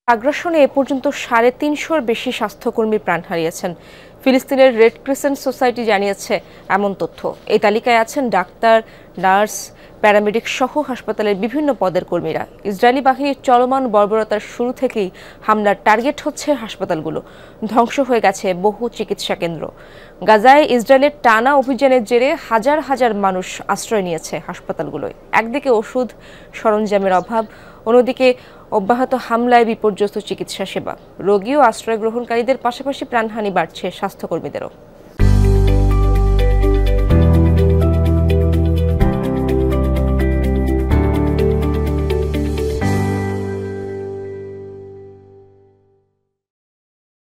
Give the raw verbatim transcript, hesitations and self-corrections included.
আগ্রাসনে এ পর্যন্ত সাড়ে তিনশোর বেশি স্বাস্থ্যকর্মী প্রাণ হারিয়েছেন। ফিলিস্তিনের রেড ক্রিসেন্ট সোসাইটি জানিয়েছে এমন তথ্য। এই তালিকায় আছেন ডাক্তার, নার্স, প্যারামেডিক সহ হাসপাতালের বিভিন্ন পদের কর্মীরা। ইসরায়েলি বাহিনীর চলমান বর্বরতার শুরু থেকেই হামলার টার্গেট হচ্ছে হাসপাতালগুলো। ধ্বংস হয়ে গেছে বহু চিকিৎসা কেন্দ্র। গাজায় ইসরায়েলের টানা অভিযানের জেরে হাজার হাজার মানুষ আশ্রয় নিয়েছে হাসপাতালগুলোয়। একদিকে ওষুধ সরঞ্জামের অভাব, অন্যদিকে অব্যাহত হামলায় বিপর্যস্ত চিকিৎসা সেবা। রোগী ও আশ্রয় গ্রহণকারীদের পাশাপাশি প্রাণহানি বাড়ছে স্বাস্থ্যকর্মীদেরও।